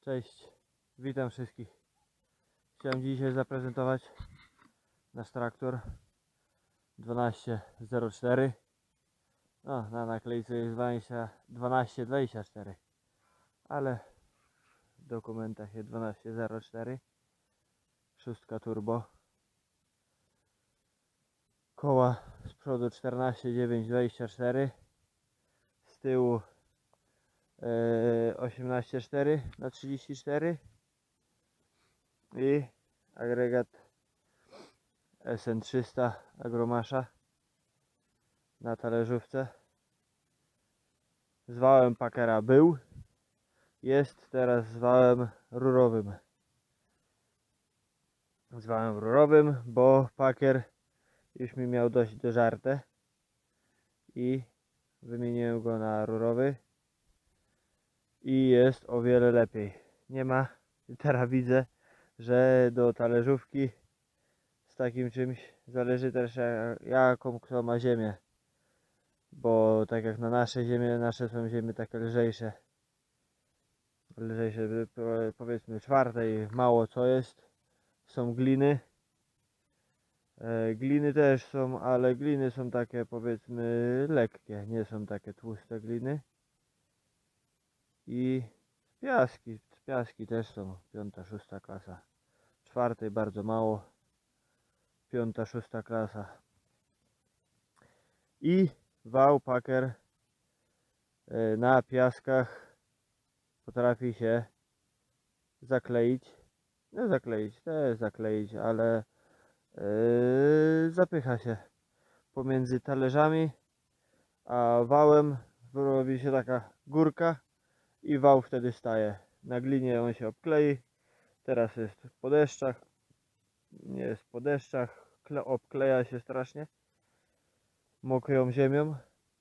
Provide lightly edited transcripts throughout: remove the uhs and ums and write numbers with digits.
Cześć, witam wszystkich. Chciałem dzisiaj zaprezentować nasz traktor 1204. No, na naklejce jest 1224, ale w dokumentach jest 1204. Szóstka turbo. Koła z przodu 14,924, z tyłu 18,4 na 34 i agregat SN300 Agromasza na talerzówce. Z wałem Packera był, jest teraz z wałem rurowym. Z wałem rurowym, bo Packer już mi miał dość dożarte i wymieniłem go na rurowy i jest o wiele lepiej. Nie ma, teraz widzę, że do talerzówki z takim czymś zależy też jaką kto ma ziemię, bo tak jak na nasze ziemie, nasze są ziemie takie lżejsze, powiedzmy czwartej mało co jest. Są gliny, gliny też są, ale gliny są takie powiedzmy lekkie, nie są takie tłuste gliny. I piaski też są, piąta, szósta klasa. Czwartej bardzo mało, piąta, szósta klasa. I wał Packer na piaskach potrafi się zakleić. Nie zakleić, też zakleić, ale zapycha się pomiędzy talerzami a wałem, robi się taka górka i wał wtedy staje. Na glinie on się obklei. Teraz jest po deszczach, nie jest po deszczach, obkleja się strasznie mokrą ziemią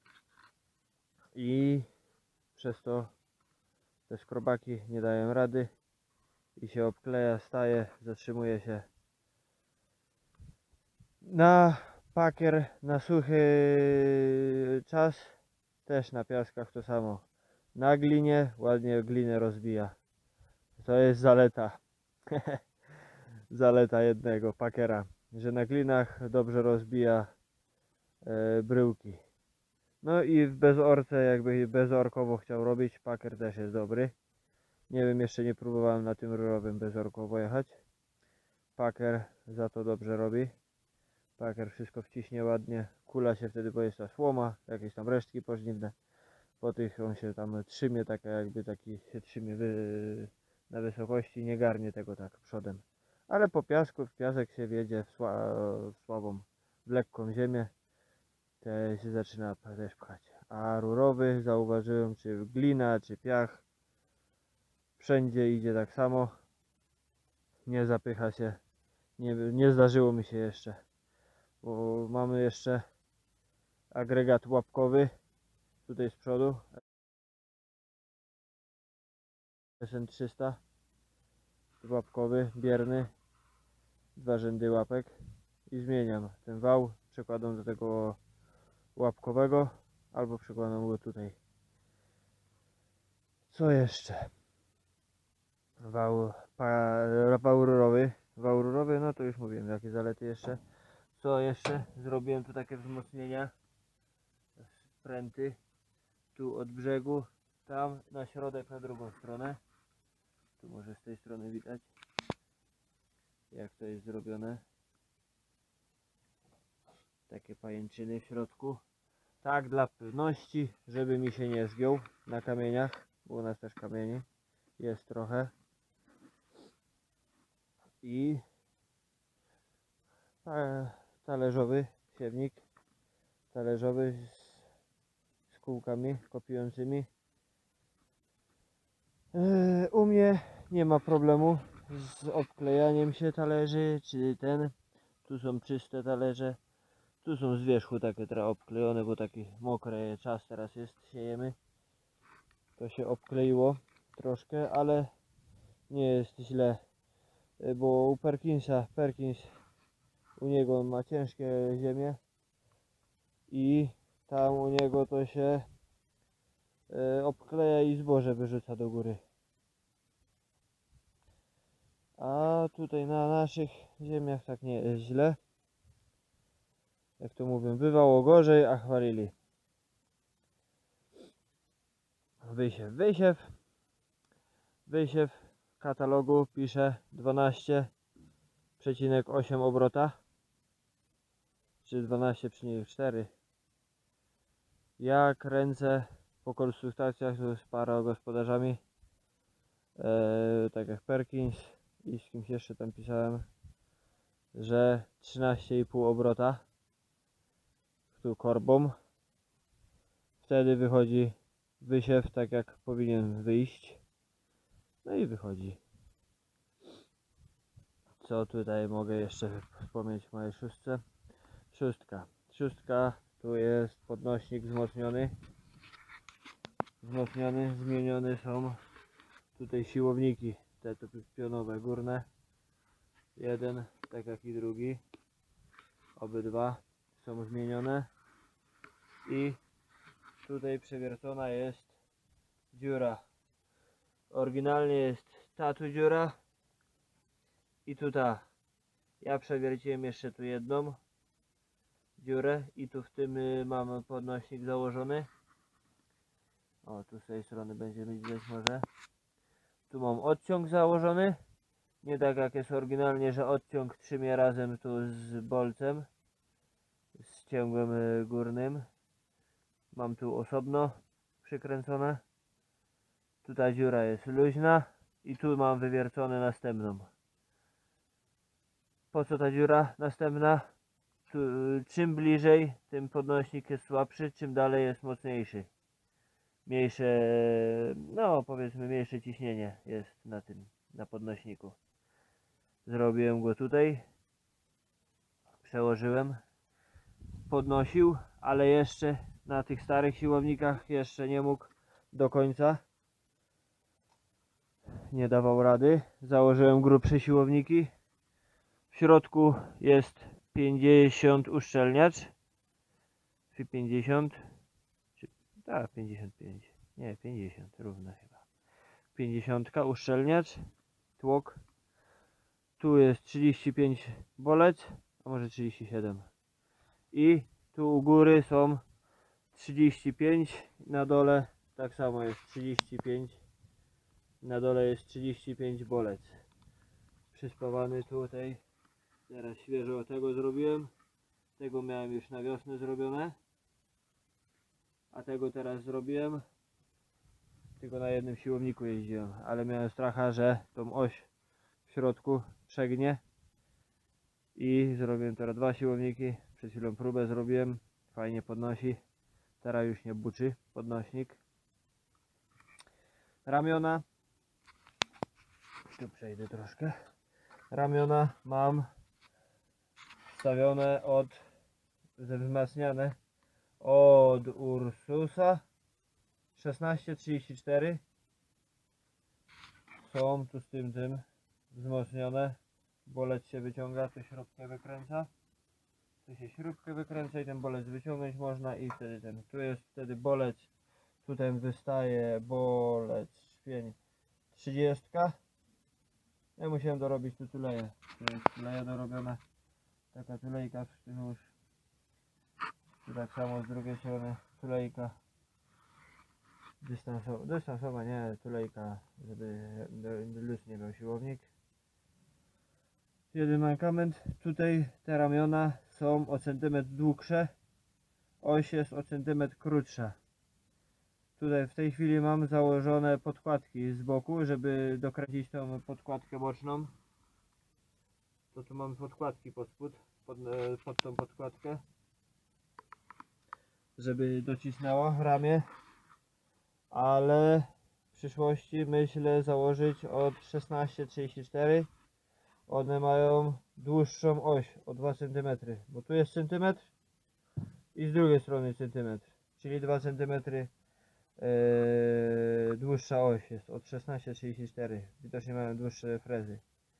i przez to te skrobaki nie dają rady i się obkleja, staje, zatrzymuje się. Na Packer na suchy czas też na piaskach to samo. Na glinie ładnie glinę rozbija. To jest zaleta. Zaleta jednego Packera, że na glinach dobrze rozbija bryłki. No i w bezorce, jakby bezorkowo chciał robić, Packer też jest dobry. Nie wiem, jeszcze nie próbowałem na tym rurowym bezorkowo jechać. Packer za to dobrze robi. Packer wszystko wciśnie ładnie, kula się wtedy, bo jest ta słoma, jakieś tam resztki pożniwne. Po tych on się tam trzymie, taka jakby taki się trzymie na wysokości, nie garnie tego tak przodem. Ale po piasku, w piasek się wiedzie w słabą, w lekką ziemię, te się zaczyna też pchać. A rurowy, zauważyłem, czy glina, czy piach, wszędzie idzie tak samo, nie zapycha się, nie zdarzyło mi się jeszcze, bo mamy jeszcze agregat łapkowy tutaj z przodu, SN300 łapkowy, bierny, 2 rzędy łapek i zmieniam ten wał, przekładam do tego łapkowego albo przekładam go tutaj. Co jeszcze? Wał rurowy. Wał rurowy, no to już mówiłem, jakie zalety jeszcze. Co jeszcze? Zrobiłem tu takie wzmocnienia, pręty, tu od brzegu, tam na środek, na drugą stronę. Tu może z tej strony widać, jak to jest zrobione. Takie pajęczyny w środku. Tak dla pewności, żeby mi się nie zgiął na kamieniach, bo u nas też kamieni jest trochę. I talerzowy siewnik, talerzowy z kółkami kopiującymi. U mnie nie ma problemu z obklejaniem się talerzy, czy tu są czyste talerze, tu są z wierzchu takie trochę obklejone, bo taki mokry czas teraz jest, siejemy. To się obkleiło troszkę, ale nie jest źle, bo u Perkins u niego on ma ciężkie ziemie i tam u niego to się obkleja i zboże wyrzuca do góry. A tutaj na naszych ziemiach tak nie jest źle. Jak to mówią, bywało gorzej, a chwalili. Wysiew w katalogu pisze 12,8 obrota, czy 12,4. Ja kręcę po konsultacjach z parogospodarzami, tak jak Perkins i z kimś jeszcze tam pisałem, że 13,5 obrota tu korbą. Wtedy wychodzi wysiew tak jak powinien wyjść. No i wychodzi. Co tutaj mogę jeszcze wspomnieć w mojej szóstce? Szóstka, tu jest podnośnik wzmocniony. Zmienione są tutaj siłowniki, te to pionowe górne. Jeden, tak jak i drugi. Obydwa są zmienione. I tutaj przewiercona jest dziura. Oryginalnie jest ta tu dziura i tu ta. Ja przewierciłem jeszcze tu jedną dziurę i tu w tym mamy podnośnik założony. O, tu z tej strony będziemy widać może. Tu mam odciąg założony. Nie tak jak jest oryginalnie, że odciąg trzymie razem tu z bolcem, z cięgłem górnym. Mam tu osobno przykręcone. Tu ta dziura jest luźna i tu mam wywiercone następną. Po co ta dziura następna? Tu, czym bliżej, tym podnośnik jest słabszy, czym dalej jest mocniejszy. Mniejsze, no powiedzmy mniejsze ciśnienie jest na podnośniku. Zrobiłem go tutaj, przełożyłem, podnosił, ale jeszcze na tych starych siłownikach jeszcze nie mógł do końca. Nie dawał rady. Założyłem grubsze siłowniki. W środku jest 50 uszczelniacz. Czy 50? Czy, tak, 55. Nie, 50, równe chyba. 50 uszczelniacz, tłok. Tu jest 35 bolec, a może 37. I tu u góry są 35, na dole tak samo jest 35. Na dole jest 35 bolec. Przyspawany tutaj. Teraz świeżo tego zrobiłem. Tego miałem już na wiosnę zrobione. A tego teraz zrobiłem. Tylko na jednym siłowniku jeździłem. Ale miałem stracha, że tą oś w środku przegnie. I zrobiłem teraz dwa siłowniki. Przed chwilą próbę zrobiłem. Fajnie podnosi. Teraz już nie buczy podnośnik. Ramiona. Tu przejdę troszkę. Ramiona mam wstawione wzmacniane od Ursusa 1634. Są tu z tym wzmocnione. Bolec się wyciąga, tu śrubkę wykręca. Tu się śrubkę wykręca i ten bolec wyciągnąć można i wtedy tu jest wtedy bolec. Tutaj wystaje bolec szpień 30. Ja musiałem dorobić tu tuleję. Tu jest tuleja dorobiona. Taka tulejka już. Tu tak samo z drugiej strony tulejka. Dystansowa nie, tulejka, żeby luz nie miał siłownik. Jeden mankament. Tutaj te ramiona są o centymetr dłuższe. Oś jest o centymetr krótsza. Tutaj w tej chwili mam założone podkładki z boku, żeby dokręcić tą podkładkę boczną. To tu mam podkładki pod tą podkładkę, żeby docisnęło ramię. Ale w przyszłości myślę założyć od 1634. One mają dłuższą oś o 2 cm, bo tu jest centymetr i z drugiej strony centymetr, czyli 2 cm dłuższa oś jest od 1634. Widocznie mają dłuższe frezy.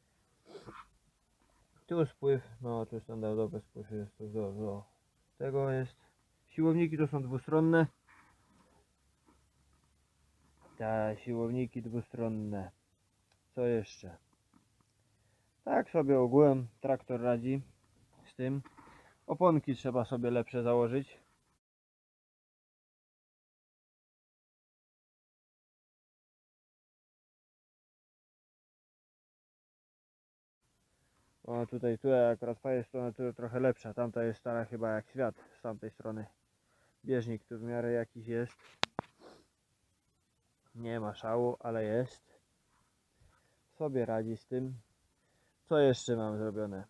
Tu spływ, no tu standardowy spływ jest tu do tego jest. Siłowniki to są dwustronne. Te siłowniki dwustronne. Co jeszcze? Tak sobie ogółem traktor radzi z tym. Oponki trzeba sobie lepsze założyć. O, tutaj akurat fajna strona tu trochę lepsza. Tamta jest stara chyba jak świat z tamtej strony. Bieżnik tu w miarę jakiś jest. Nie ma szału, ale jest. Sobie radzi z tym. Co jeszcze mam zrobione?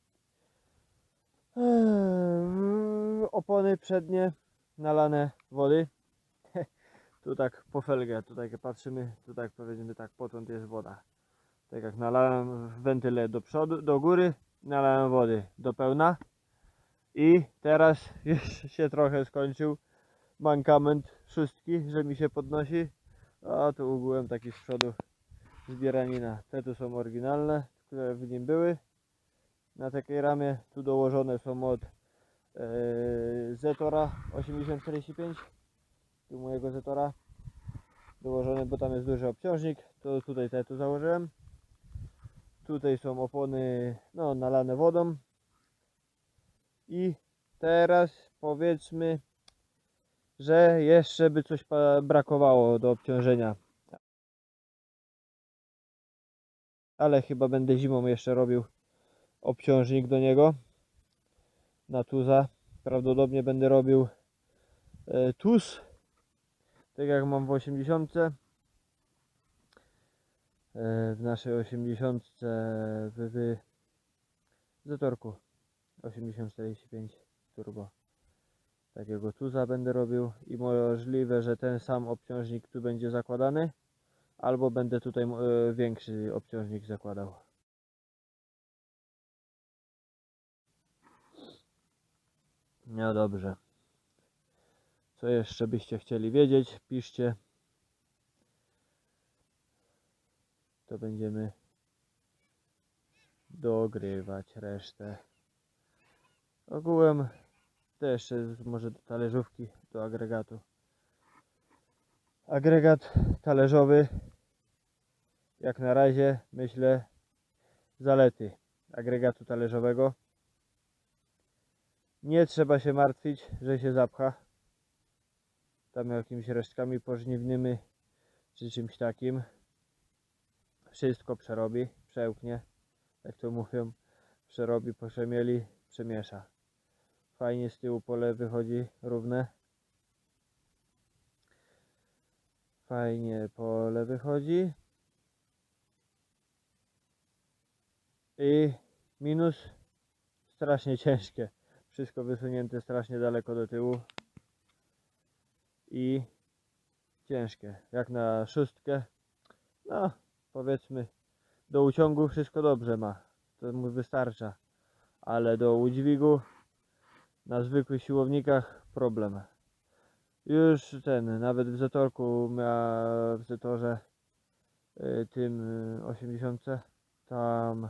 Opony przednie nalane wody. Tu tak po felgę, tutaj jak patrzymy, tu tak powiedzmy tak potąd jest woda. Tak jak nalałem wentyle do przodu, do góry, nalałem wody do pełna. I teraz już się trochę skończył mankament szóstki, że mi się podnosi. A tu ogółem taki z przodu zbieranina. Te tu są oryginalne, które w nim były. Na takiej ramie tu dołożone są od Zetora 8045. Tu mojego Zetora dołożone, bo tam jest duży obciążnik. To tutaj te tu założyłem. Tutaj są opony no, nalane wodą. I teraz powiedzmy, że jeszcze by coś brakowało do obciążenia. Ale chyba będę zimą jeszcze robił obciążnik do niego na tuza. Prawdopodobnie będę robił tuz, tak jak mam w 80. W naszej 80 w Zetorku 8045 turbo. Takiego tuza będę robił i możliwe, że ten sam obciążnik tu będzie zakładany, albo będę tutaj większy obciążnik zakładał. No dobrze. Co jeszcze byście chcieli wiedzieć? Piszcie. To będziemy dogrywać resztę. Ogółem to jeszcze może do talerzówki, do agregatu. Agregat talerzowy, jak na razie myślę, zalety agregatu talerzowego. Nie trzeba się martwić, że się zapcha tam jakimiś resztkami pożniwnymi czy czymś takim. Wszystko przerobi, przełknie, jak to mówią, przerobi, poszemieli, przemiesza. Fajnie z tyłu pole wychodzi równe. Fajnie pole wychodzi. I minus, strasznie ciężkie. Wszystko wysunięte strasznie daleko do tyłu. I ciężkie. Jak na szóstkę. No, powiedzmy, do uciągu wszystko dobrze ma. To mu wystarcza. Ale do udźwigu na zwykłych siłownikach problem. Już nawet w Zetorku miała, w Zetorze tym 80 tam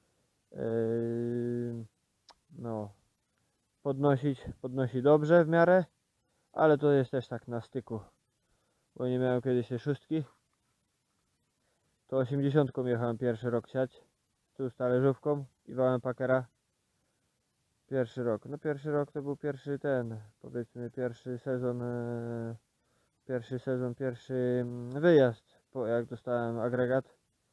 no podnosi dobrze w miarę, ale to jest też tak na styku, bo nie miałem kiedyś tej szóstki. To 80 jechałem pierwszy rok siać, tu z talerzówką i wałem Packera. Pierwszy rok, no pierwszy rok to był powiedzmy pierwszy sezon, pierwszy wyjazd, jak dostałem agregat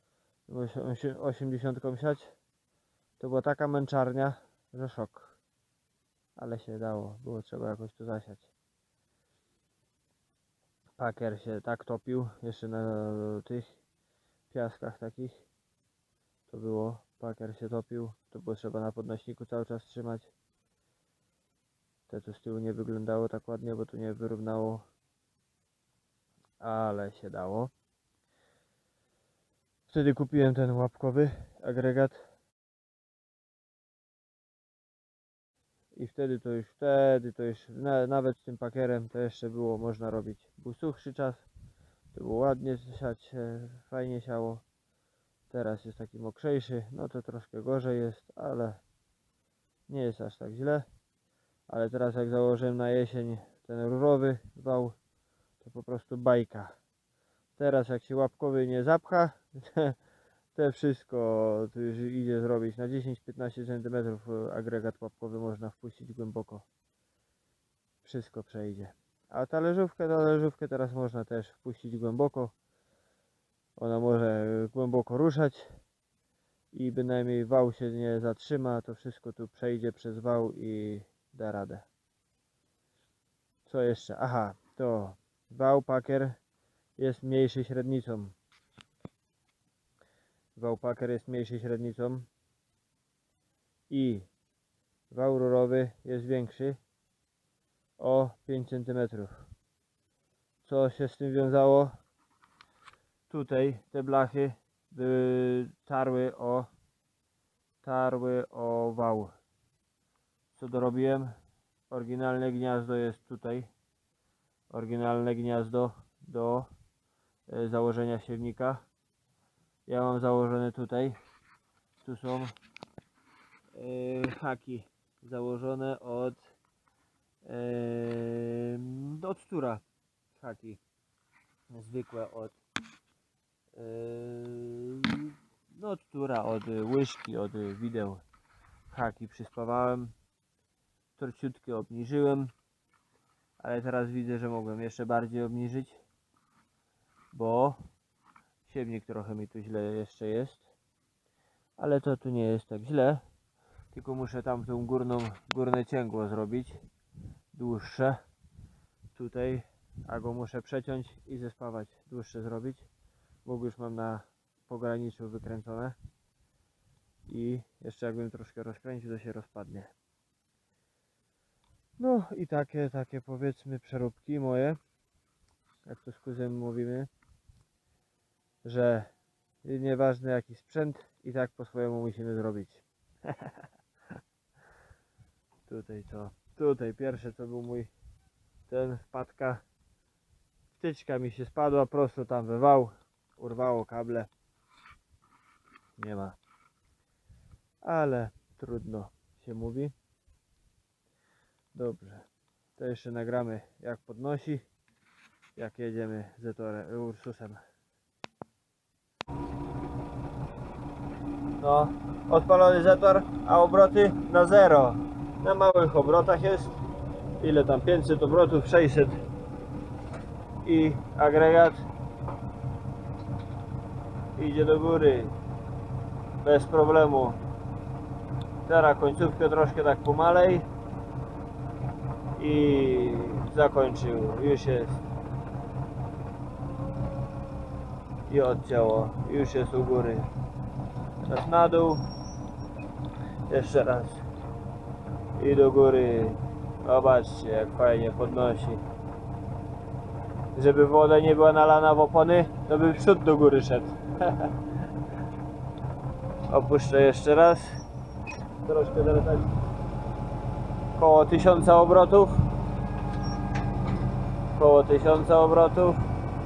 80 siać. To była taka męczarnia, że szok. Ale się dało, było trzeba jakoś to zasiać. Packer się tak topił, jeszcze na tych piaskach takich. To było, Packer się topił, to było trzeba na podnośniku cały czas trzymać. Te tu z tyłu nie wyglądało tak ładnie, bo tu nie wyrównało. Ale się dało. Wtedy kupiłem ten łapkowy agregat. I wtedy to już nawet z tym Packerem to jeszcze było można robić. Był suchszy czas, to było ładnie siać, fajnie siało. Teraz jest taki mokrzejszy, no to troszkę gorzej jest, ale nie jest aż tak źle. Ale teraz jak założyłem na jesień ten rurowy wał, to po prostu bajka. Teraz jak się łapkowy nie zapcha, Te wszystko tu już idzie zrobić. Na 10-15 cm agregat łapkowy można wpuścić głęboko. Wszystko przejdzie. A talerzówkę teraz można też wpuścić głęboko. Ona może głęboko ruszać i bynajmniej wał się nie zatrzyma. To wszystko tu przejdzie przez wał i da radę. Co jeszcze? Aha, to wał Packer jest mniejszy średnicą. Wał Packer jest mniejszy średnicą i wał rurowy jest większy o 5 cm. Co się z tym wiązało? Tutaj te blachy tarły o wał. Co dorobiłem? Oryginalne gniazdo jest tutaj. Oryginalne gniazdo do założenia siewnika. Ja mam założone tutaj. Tu są haki założone od tura. Haki zwykłe od tura, od łyżki, od wideł. Haki przyspawałem. Torciutkie obniżyłem. Ale teraz widzę, że mogłem jeszcze bardziej obniżyć. Bo siewnik trochę mi tu źle jeszcze jest. Ale to tu nie jest tak źle. Tylko muszę tamtą górne cięgło zrobić. Dłuższe. Tutaj. A go muszę przeciąć i zespawać. Dłuższe zrobić. Bo już mam na pograniczu wykręcone. I jeszcze jakbym troszkę rozkręcił, to się rozpadnie. No i takie powiedzmy przeróbki moje. Jak to z kuzem mówimy. Że nieważne jaki sprzęt, i tak po swojemu musimy zrobić. Tutaj co? Tutaj pierwsze co był mój ten wpadka. Wtyczka mi się spadła prosto tam we wał. Urwało kable. Nie ma. Ale trudno się mówi. Dobrze. To jeszcze nagramy jak podnosi. Jak jedziemy Zetorem, Ursusem. No, odpalony Zetor, a obroty na 0. Na małych obrotach jest. Ile tam? 500 obrotów, 600. I agregat idzie do góry. Bez problemu. Teraz końcówkę troszkę tak pomalej. I zakończył. Już jest. I odcięło. Już jest u góry. Teraz na dół. Jeszcze raz. I do góry. Zobaczcie jak fajnie podnosi. Żeby woda nie była nalana w opony, to by przód do góry szedł. Opuszczę jeszcze raz. Troszkę teraz tak. Koło 1000 obrotów. Koło 1000 obrotów.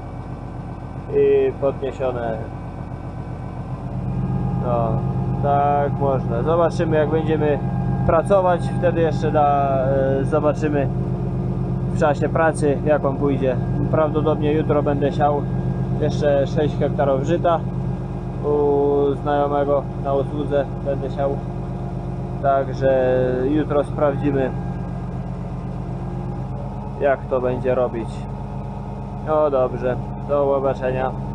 I podniesione. No, tak można. Zobaczymy jak będziemy pracować. Wtedy jeszcze zobaczymy w czasie pracy jak on pójdzie. Prawdopodobnie jutro będę siał jeszcze 6 hektarów żyta. U znajomego na usłudze będę siał. Także jutro sprawdzimy jak to będzie robić. No dobrze, do zobaczenia.